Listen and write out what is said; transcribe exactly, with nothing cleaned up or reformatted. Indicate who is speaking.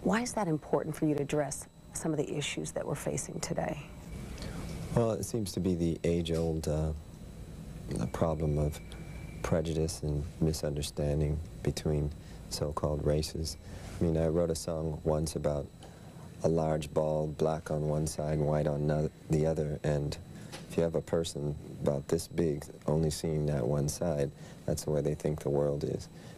Speaker 1: Why is that important for you to address some of the issues that we're facing today?
Speaker 2: Well, it seems to be the age-old uh, problem of prejudice and misunderstanding between so-called races. I mean, I wrote a song once about a large ball, black on one side, white on no the other, and if you have a person about this big only seeing that one side, that's the way they think the world is.